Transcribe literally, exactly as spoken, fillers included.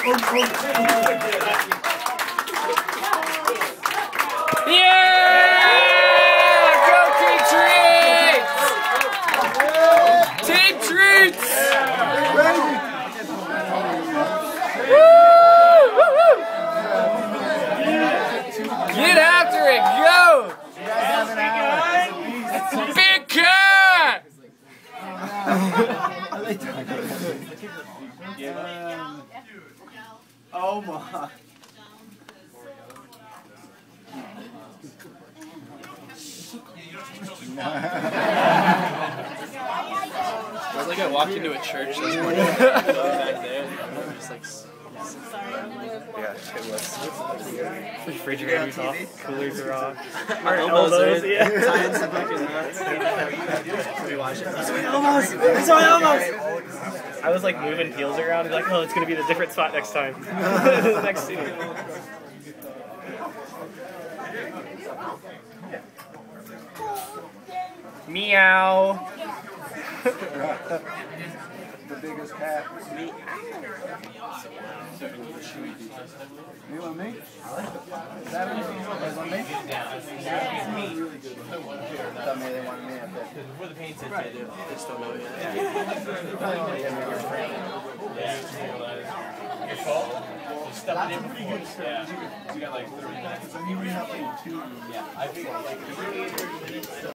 Yeah! Go Team Treats! Team Treats! Woo! Woo! Woo! Get after it! Go! Big cat! Oh my. I was like I walked into a church this morning back there. Just like Yeah, it was. Refrigerator's off, coolers are off. our elbows, elbows yeah. tying some fucking nuts. We watch it. It's my elbows! It's my elbows! I was like moving heels around and like, oh, it's gonna be in a different spot next time. Next scene. Meow. The biggest cat. You want me? Is that anything? You guys want me? Really good. Thought maybe they wanted me up there. Where the paint said they do. They still know yet. Your fault? You stepped in before. Yeah. You got like thirty minutes. So you have like two. Yeah. I think like